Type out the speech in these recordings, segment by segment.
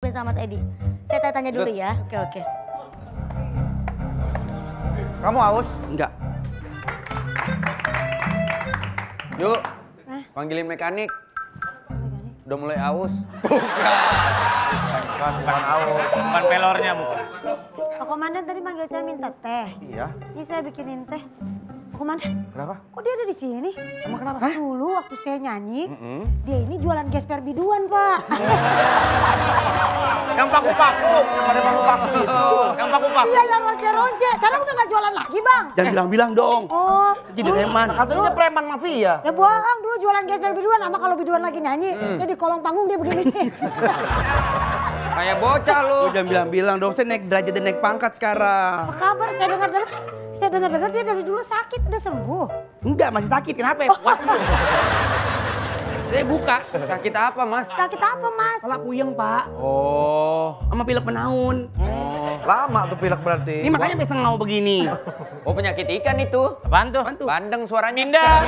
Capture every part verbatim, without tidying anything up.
ditutupin sama Mas Edi. Saya tanya dulu ya. Oke, oke. Kamu haus? Enggak. Yuk, panggilin mekanik. Udah mulai aus. Bukan, bukan haus. Bukan pelornya, Bu. Pak Komandan tadi manggil saya minta teh. Iya. Ini saya bikinin teh. Pak Komandan. Kenapa? Kok dia ada di sini? Emang kenapa? Dulu waktu saya nyanyi, dia ini jualan gesper biduan, Pak. Yang paku-paku. Pakai paku-paku itu. Yang paku-paku. Iya, yang ronce-ronce. Karena udah gak jualan lagi, Bang. Jangan bilang-bilang dong. Oh. Saya jadi reman. Katanya preman mafia. Ya bohong, dulu jualan gesper biduan. Sama kalau biduan lagi nyanyi, dia di kolong panggung dia begini. Kayak bocah lu. Oh, jangan bilang-bilang dong. Saya naik derajat dan naik pangkat sekarang. Apa kabar? Saya dengar-dengar. Saya dengar-dengar dia dari dulu sakit, udah sembuh. Enggak, masih sakit. Kenapa ya? Puas lu. Saya buka. Sakit apa, Mas? Sakit apa, Mas? Kepala puyeng, Pak. Oh. Sama pilek menaun. Lama tuh pilek berarti. Ini makanya bisa ngau begini. Oh, penyakit ikan itu. Apaan tuh? Apaan tuh? Bandeng suaranya. Pindah.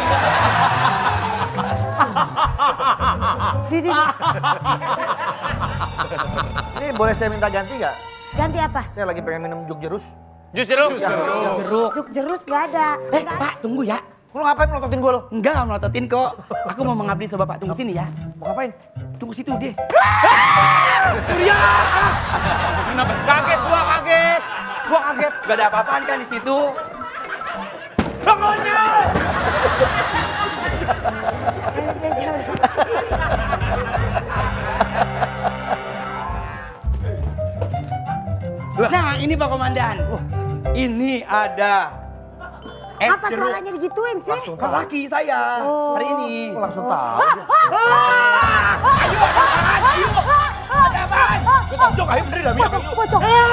Di, di, Ini boleh saya minta ganti nggak? ganti apa? Saya lagi pengen minum juk jerus. Jus jeruk. Jeruk. Juk jerus gak ada. Eh, Nggak ada. Pak, tunggu ya. Lu ngapain melototin gue lo? Enggak, nggak melototin kok. Aku mau mengabdi sama Bapak. Tunggu sini ya. Mau ngapain? Tunggu situ deh. Kenapa? Kaget gua, kaget. Gua kaget. Gak ada apa-apaan kan di situ. Bangunnya! Eh, eh, jangan. Nah, ini Pak Komandan. Ini ada es Apa jeruk. suaranya digituin sih? Langsung Kan laki saya Oh. hari ini. Kok langsung tahu. Ayo, ada apaan? Ada apaan? Ayo, ayo, bener dah, Pocong, pocong.